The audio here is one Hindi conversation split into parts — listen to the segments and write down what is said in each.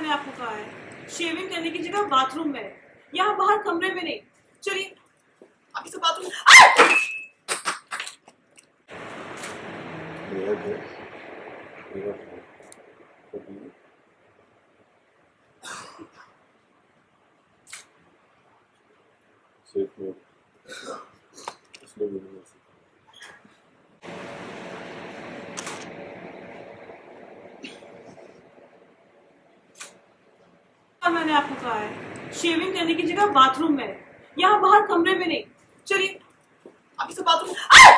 मैंने आपको कहा है शेविंग करने की जगह बाथरूम में है, यहाँ बाहर कमरे में नहीं। चलिए अभी से बाथरूम। मेरा घर मेरा घर कभी सिर्फ में इसलिए भी नहीं हो सकता। मैंने आपको कहा है शेविंग करने की जगह बाथरूम में है, यहाँ बाहर कमरे में नहीं। चलिए अभी से बाथरूम।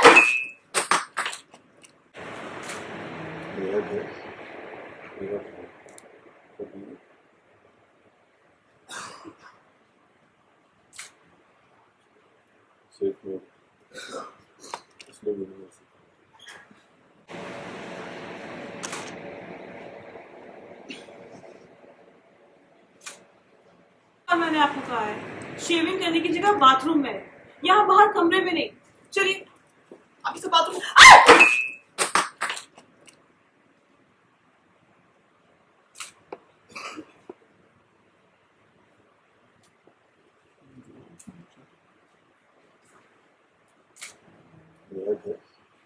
मेरा घर कभी सिर्फ में इसलिए भी नहीं हो सकता। मैंने आपको कहा है शेविंग करने की जगह बाथरूम में है, यहाँ बाहर कमरे में नहीं। चलिए अभी से बाथरूम। मेरा घर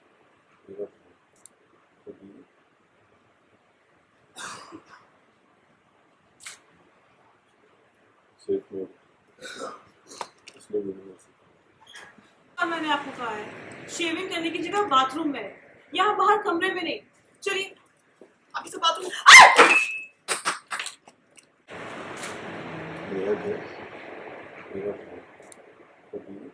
कभी सिर्फ में इसलिए भी नहीं हो सकता। मैंने आपको कहा है शेविंग करने की जगह बाथरूम में है, यहाँ बाहर कमरे में नहीं। चलिए अभी से बाथरूम। मेरा घर कभी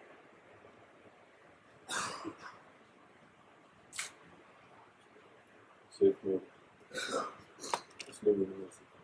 सिर्फ में इसलिए भी नहीं हो सकता।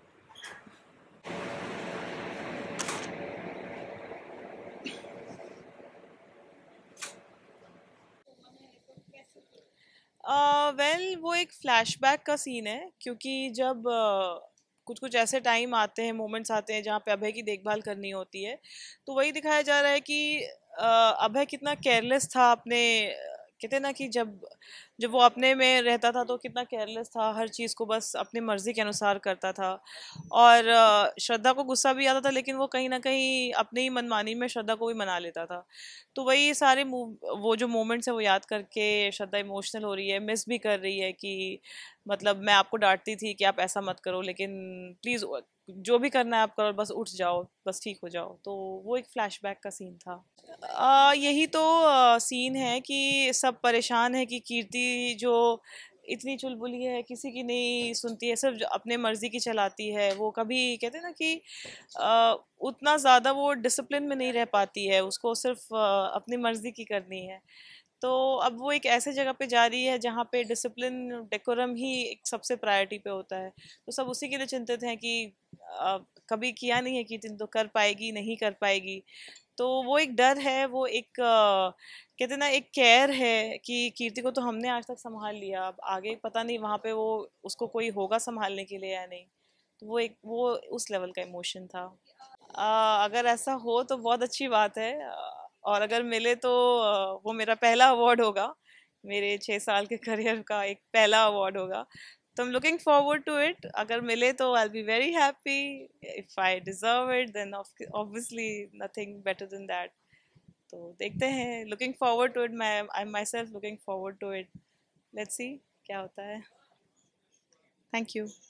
वो एक फ्लैशबैक का सीन है, क्योंकि जब कुछ कुछ ऐसे टाइम आते हैं, मोमेंट्स आते हैं जहाँ पे अभय की देखभाल करनी होती है, तो वही दिखाया जा रहा है कि अभय कितना केयरलेस था अपने, कहते हैं ना कि जब जब वो अपने में रहता था तो कितना केयरलेस था, हर चीज़ को बस अपनी मर्जी के अनुसार करता था। और श्रद्धा को गुस्सा भी आता था, लेकिन वो कहीं ना कहीं अपनी ही मनमानी में श्रद्धा को भी मना लेता था। तो वही सारे वो जो मोमेंट्स है वो याद करके श्रद्धा इमोशनल हो रही है, मिस भी कर रही है कि मतलब मैं आपको डांटती थी कि आप ऐसा मत करो, लेकिन प्लीज़ जो भी करना है आप करो, बस उठ जाओ, बस ठीक हो जाओ। तो वो एक फ्लैशबैक का सीन था। यही तो सीन है कि सब परेशान है कि कीर्ति जो इतनी चुलबुली है, किसी की नहीं सुनती है, सिर्फ अपने मर्जी की चलाती है। वो कभी कहते हैं ना कि उतना ज़्यादा वो डिसिप्लिन में नहीं रह पाती है, उसको सिर्फ अपनी मर्जी की करनी है। तो अब वो एक ऐसे जगह पे जा रही है जहाँ पे डिसिप्लिन, डेकोरम ही एक सबसे प्रायोरिटी पे होता है। तो सब उसी के लिए चिंतित हैं कि कभी किया नहीं है कीर्ति तो कर पाएगी नहीं कर पाएगी। तो वो एक डर है, वो एक कहते ना एक केयर है कि कीर्ति को तो हमने आज तक संभाल लिया, अब आगे पता नहीं वहाँ पे वो उसको कोई होगा संभालने के लिए या नहीं। तो वो उस लेवल का इमोशन था। अगर ऐसा हो तो बहुत अच्छी बात है। और अगर मिले तो वो मेरा पहला अवार्ड होगा, मेरे 6 साल के करियर का एक पहला अवार्ड होगा। तो I'm looking forward to it. अगर मिले तो I'll be very happy. If I deserve it, then obviously nothing better than that. तो देखते हैं, looking forward to it. I'm myself looking forward to it. Let's see क्या होता है. Thank you.